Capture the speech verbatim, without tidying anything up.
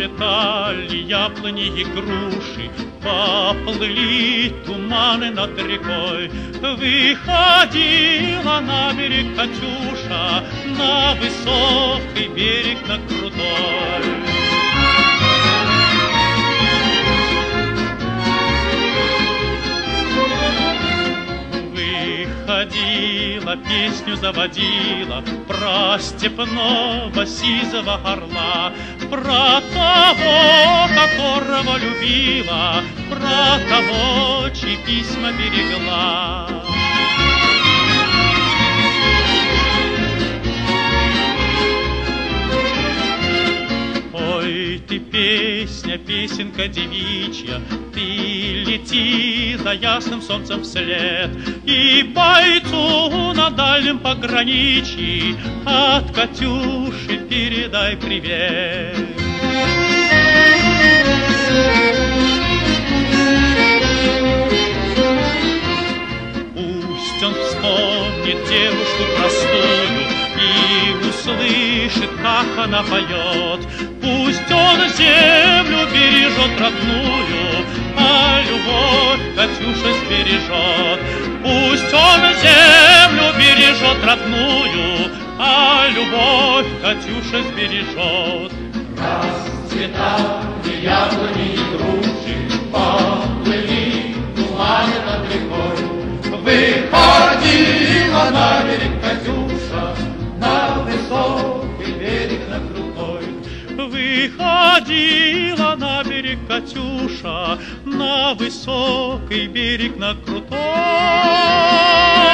Расцветали яблони и груши, поплыли туманы над рекой. Выходила на берег Катюша, на высокий берег, на крутой. Выходила, песню заводила про степного сизого орла, про того, которого любила, про того, чьи письма берегла. Ой, ты песня, песенка девичья, ты лети за ясным солнцем вслед, и бойцу на дальнем пограничье от Катюши передай привет. Пусть он вспомнит девушку простую и услышит, как она поет. Пусть он землю бережет родную, а любовь Катюша сбережет. Пусть он землю бережет родную, а любовь Катюша сбережет. Расцветали яблони и груши, поплыли туманы над рекой. Выходила на берег Катюша, на высокий берег, на крутой. Выходила на берег Катюша, на высокий берег, на крутой.